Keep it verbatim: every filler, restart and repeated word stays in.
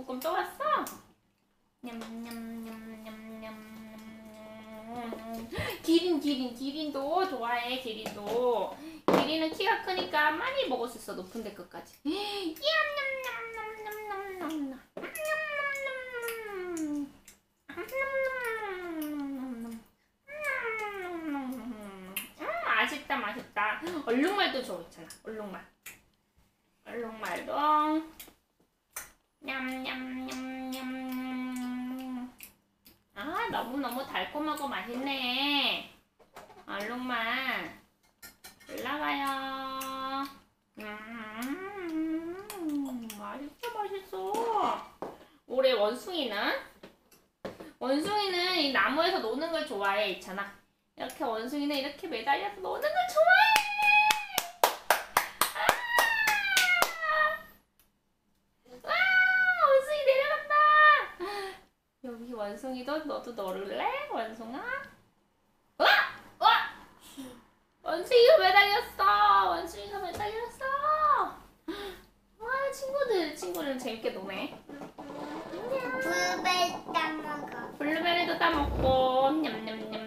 꿈꿈 또 왔어? 냠냠냠냠냠. 기린 기린 기린도 좋아해. 기린도. 기린은 키가 크니까 많이 먹을 수 있어. 높은 데 끝까지. 냠냠냠냠냠냠냠. 맛있다 맛있다. 얼룩말도 좋잖아. 얼룩말. 얼룩말도 냠냠냠냠. 아 너무너무 달콤하고 맛있네. 얼룩말 올라가요. 음 맛있어 맛있어. 올해 원숭이는? 원숭이는 이 나무에서 노는 걸 좋아해. 있잖아. 이렇게 원숭이는 이렇게 매달려서 노는 걸 좋아해. 와 원숭이 내려간다. 여기 원숭이도 너도 놀래? 원숭아? 와! 와! 원숭이가 매달렸어. 원숭이가 매달렸어. 와 친구들 친구들은 재밌게 노네. 블루베리 따먹어. 블루베리도 따먹고 냠냠냠.